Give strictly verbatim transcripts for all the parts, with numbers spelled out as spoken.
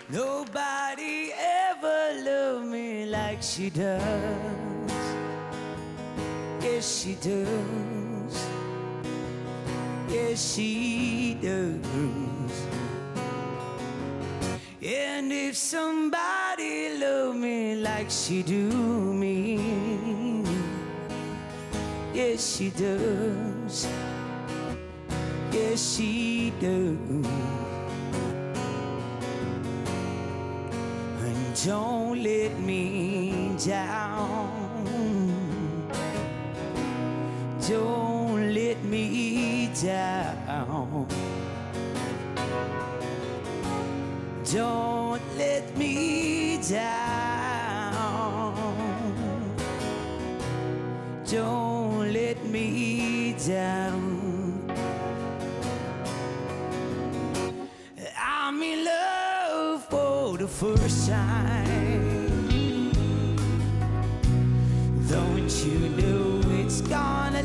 Nobody ever loved me like she does. Yes, she does. Yes, she does. And if somebody loved me like she do me, yes, she does. Yes, she does. And don't let me down. Don't let me down. Don't let me down. Don't let me down. I'm in love for the first time. Don't you know it's gonna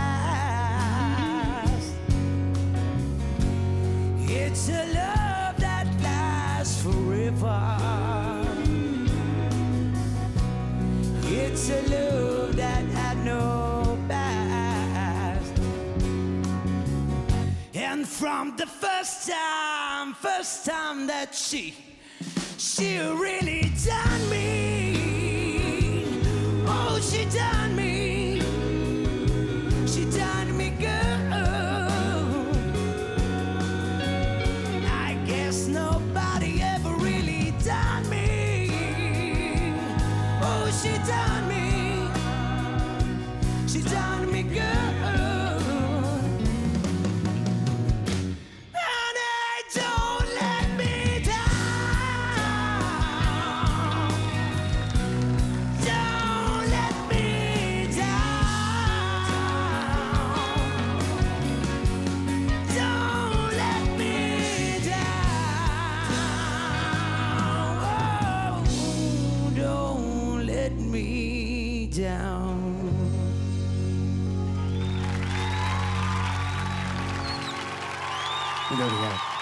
last? It's a love that lasts forever. It's a love that had no past. And from the first time, first time that she, she really done me. Oh, she done me. She done me good. I guess nobody ever really done me. Oh, she done me. She done me good. Down. Muito obrigado.